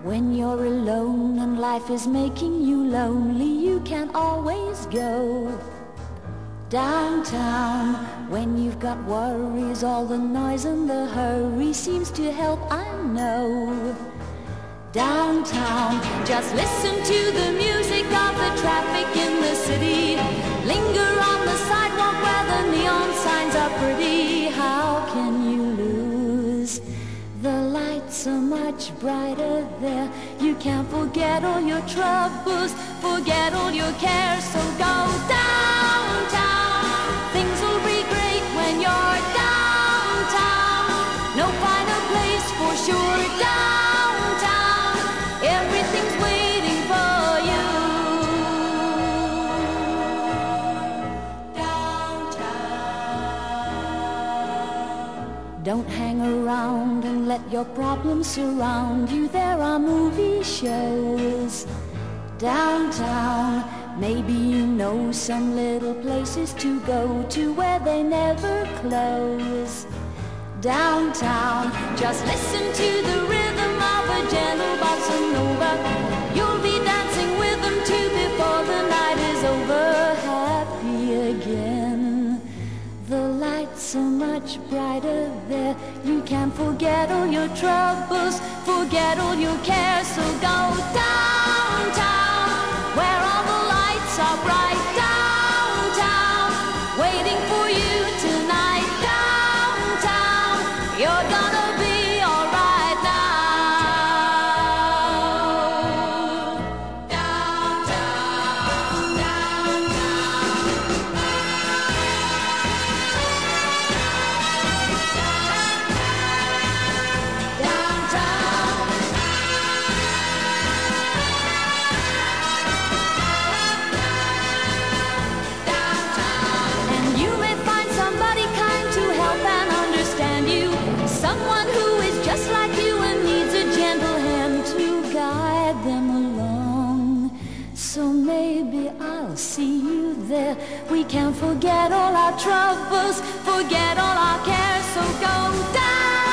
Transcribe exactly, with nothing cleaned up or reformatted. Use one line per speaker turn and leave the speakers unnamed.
When you're alone and life is making you lonely, you can always go downtown. When you've got worries, all the noise and the hurry seems to help, I know. Downtown, just listen to the music of the traffic in the city. Linger on the sidewalk where the neon signs are pretty. How can you lose? The lights are much brighter there. You can't forget all your troubles, forget all your cares. So go downtown. Things will be great when you're downtown. No finer place for sure. Downtown, everything's waiting for you. Downtown. Don't hang around and let your problems surround you. There are movie shows downtown. Maybe you know some little places to go to where they never close. Downtown, just listen to the rhythm of a gentle bossa nova. You'll be dancing with them too before the night is over. Happy again. The lights are much brighter there. You can forget all your troubles, forget all your cares. So go downtown, where all the lights are bright. Downtown, waiting for you tonight. Downtown, you're gonna be alright now. Downtown, downtown. Downtown. And you may find somebody kind to help and understand you. Someone who is just like you and needs a gentle hand to guide them along. So maybe I'll see you there. We can forget all our troubles, forget all our cares. So go down.